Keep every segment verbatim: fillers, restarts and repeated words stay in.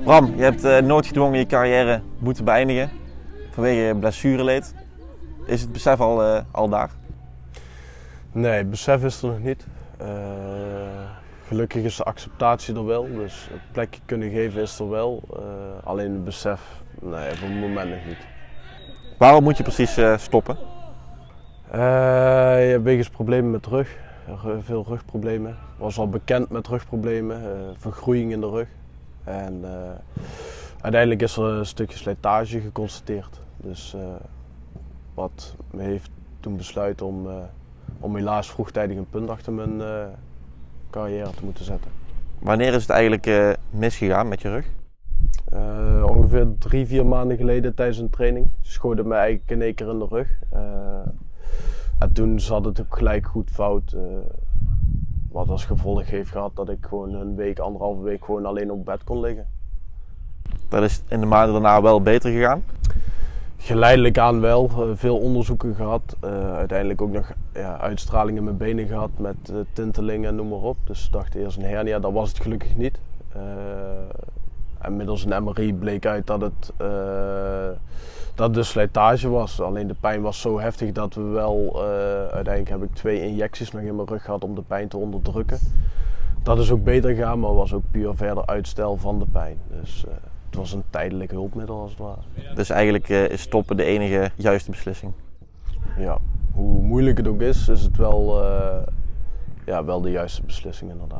Bram, je hebt uh, nooit gedwongen je carrière moeten beëindigen vanwege blessureleed. Is het besef al, uh, al daar? Nee, het besef is er nog niet. Uh, gelukkig is de acceptatie er wel, dus het plekje kunnen geven is er wel. Uh, alleen het besef, nee, op het moment nog niet. Waarom moet je precies uh, stoppen? Uh, je hebt wegens problemen met rug, veel rugproblemen. Ik was al bekend met rugproblemen, uh, vergroeiing in de rug. En uh, uiteindelijk is er een stukje slijtage geconstateerd. Dus uh, wat me heeft toen besluiten om, uh, om helaas vroegtijdig een punt achter mijn uh, carrière te moeten zetten. Wanneer is het eigenlijk uh, misgegaan met je rug? Uh, ongeveer drie, vier maanden geleden tijdens een training. Schoot het me eigenlijk in één keer in de rug. Uh, en toen zat het ook gelijk goed fout. Uh, wat als gevolg heeft gehad dat ik gewoon een week, anderhalve week gewoon alleen op bed kon liggen. Dat is in de maanden daarna wel beter gegaan? Geleidelijk aan wel. Uh, veel onderzoeken gehad. Uh, uiteindelijk ook nog ja, uitstraling in mijn benen gehad met uh, tintelingen en noem maar op. Dus ik dacht eerst een hernia, dat was het gelukkig niet. Uh, en middels een M R I bleek uit dat het, uh, dat het dus slijtage was. Alleen de pijn was zo heftig dat we wel, uh, uiteindelijk heb ik twee injecties nog in mijn rug gehad om de pijn te onderdrukken. Dat is ook beter gegaan, maar was ook puur verder uitstel van de pijn. Dus uh, het was een tijdelijk hulpmiddel als het ware. Dus eigenlijk uh, is stoppen de enige juiste beslissing? Ja, hoe moeilijk het ook is, is het wel, uh, ja, wel de juiste beslissing inderdaad.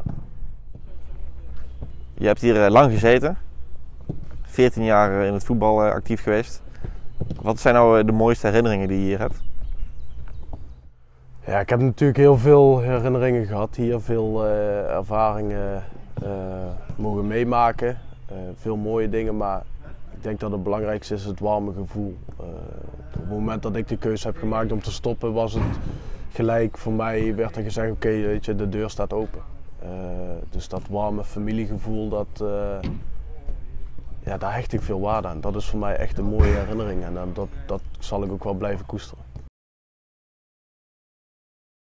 Je hebt hier uh, lang gezeten, veertien jaar in het voetbal uh, actief geweest. Wat zijn nou uh, de mooiste herinneringen die je hier hebt? Ja, ik heb natuurlijk heel veel herinneringen gehad hier, veel uh, ervaringen uh, mogen meemaken, uh, veel mooie dingen, maar ik denk dat het belangrijkste is het warme gevoel. Uh, op het moment dat ik de keuze heb gemaakt om te stoppen, was het gelijk voor mij, werd er gezegd, oké, okay, weet je, de deur staat open. Uh, dus dat warme familiegevoel, dat, uh, ja, daar hecht ik veel waarde aan. Dat is voor mij echt een mooie herinnering en uh, dat, dat zal ik ook wel blijven koesteren.